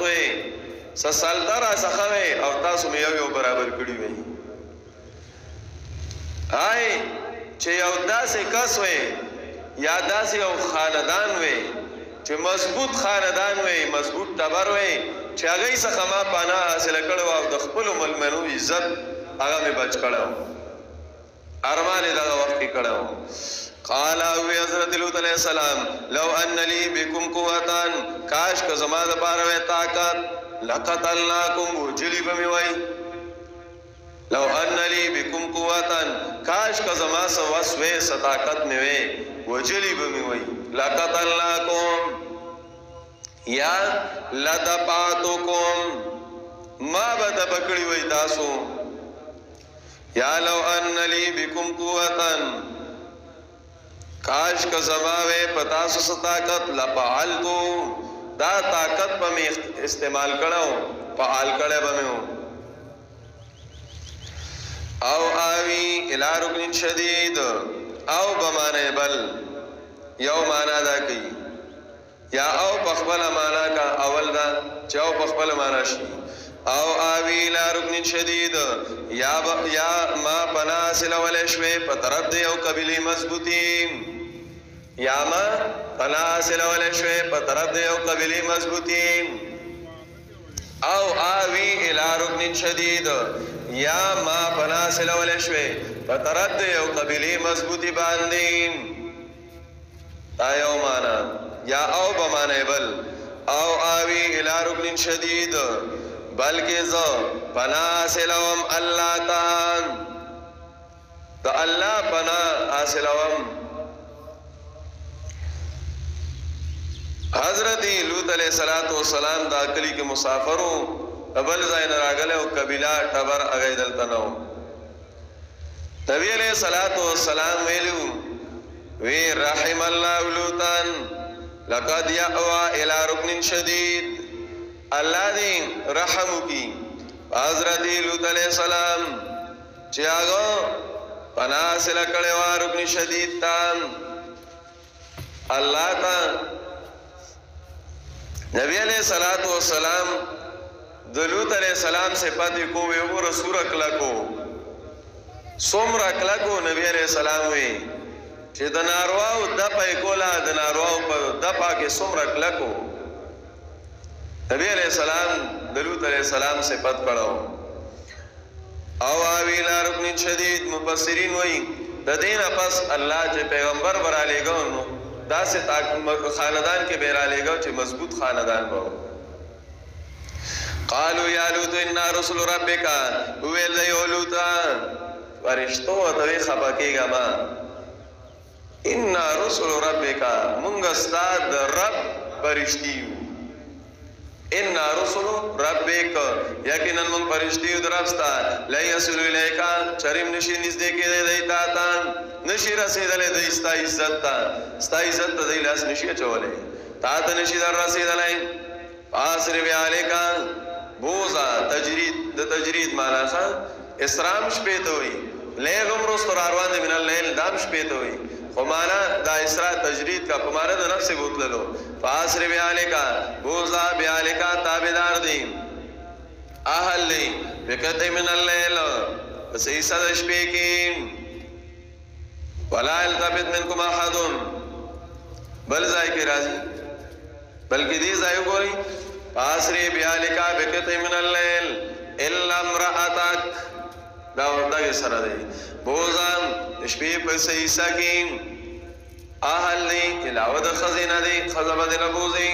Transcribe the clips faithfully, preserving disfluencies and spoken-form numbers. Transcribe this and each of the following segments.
وي سسالته را څخه وي او تاسو مې یو یو برابر کړي وي هاي چې یو داسې کس وي یا داسې یو خاندان وي چې مضبوط خاندان وي مضبوط ټبر وي چې هغه څخه ما پناه حاصل کړو او د خپل ملمنو عزت هغه مې بچ کړو ارمان دغه وخت کې کړو قال او حضرت لوط علیہ السلام لو ان لي بكم قوتان کاش که زما د پاره وې طاقت لقتلناكم وجلی بمی وای لو ان لي بكم قوتان کاش که زما سو وسوې صداقت مې وې وجلی بمی وای لقتلناكم یا لدفعتكم ما بد پکړی وای تاسو یا لو ان لي بكم قوتان کاش که زماوے پتاسو ستاقت لپعلتو دا طاقت پا میں استعمال کرو فعال کرے با میں ہوں او آوی الى رکن شدید او بمانے بل یو مانا دا کی یا او پخبل مانا کا اول دا چاو پخبل مانا شی او آوی الى رکن شدید یا, یا ما پنا سلوال شوے پترب دے او قبلی مضبوطی یا ما پنا سلوال شوے پترب دے او قبلی مضبوطی او آوی الى رکن شدید یا ما پنا سلوال شوے پترب دے او قبلی مضبوطی باندیم تا یو مانا یا او بمانے بل او آوی الى رکن شدید بلکہ زو پنا حاصلوم اللہ تان دا اللہ پنا حاصلوم حضرت لوط علیہ السلام دا کلی کے مسافروں ابل زائن راگلے و قبیلہ ٹبر اغیدل تنو نبی علیہ السلام ویلو وی رحم اللہ لوطان لقد یعوى الى رکن شدید اللہ دی رحمو کی حضرت لوط علیہ السلام چیاگو پناہ سے لکڑے وا رکن شدید تان اللہ تا نبی علیہ السلام دلوط علیہ السلام سے پاتی کو وی وہ رسول اکلکو سمر اکلکو نبی علیہ السلام وی چی دنارواو دپا اکولا دنارواو پا دپا کے سمر اکلکو نبی علیہ السلام دلوط علیہ السلام سے پت پڑھو او آوی لا رکن شدید مفسرین وئی دین پس اللہ چے پیغمبر برا لے گا دا سے خاندان کے بیرا لے گا چے مضبوط خاندان باو قالو یا لوط انا رسول ربکا ویل دیو لوطا فرشتو توی خبکی گا ما انا رسول ربکا منگستاد رب فرشتیو اِنَّا رُسُلُ رَبِّكَ یقیناً من پرشتیو دربستا لَئِ يَسُلُ إِلَيْكَ چرم نشی نزدے کے دے دیتا تا نشی رسید لے دی ستا عزت تا ستا عزت تا دی لاس نشی چولے تا تا نشی در رسید لے فاسر بیالے کا بوزا تجرید دا تجرید مانا خواہ اسرام شپیت ہوئی لیل امرست اور آروان دے من اللیل دام شپیت ہوئی خمانا دا اسرا تجرید کا خمانا دا نفس بوت للو فاسر بیالے کا بوزا بیالے کا تابدار دی احل دی بکت من اللیل بس عیسیٰ دشپی کی ولا التفت منکم احدن بل زائی کی رازی بلکہ دی زائی گوئی فاسر بیالے کا بکت من اللیل الا امرأتک دا وردہ کے سر دی بوزان اشپی پس عیسیٰ کی آہل دی علاوہ خزینہ دی خزبہ دی نبوزی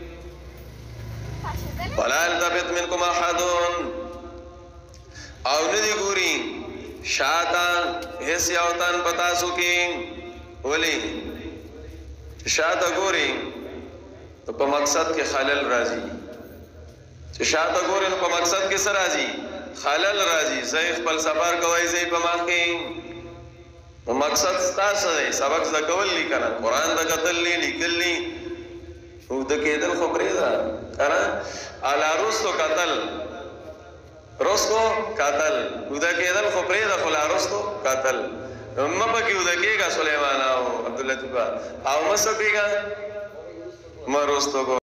وَلَا الْتَفِتْ مِنْكُمْ أَحَدٌ او ندی گوری شاعتان حس یاوتان پتاسو کی ولی شاعتا گوری تو پا مقصد کے خلل رازی شاعتا گوری تو پا مقصد کے سر رازی خلل رازی زیخ پل سفر کوئی زی پا ماکی مقصد ستاسا دی سبق زکول لی کنا قرآن دا قتل لی لکل لی او دا کیدل خبری دا کنا علا رستو قتل رستو قتل او دا کیدل خبری دا خلا رستو قتل مپا کی او دا کیگا سلیمان آو عبداللہ تبا آو مسا کیگا ما رستو کو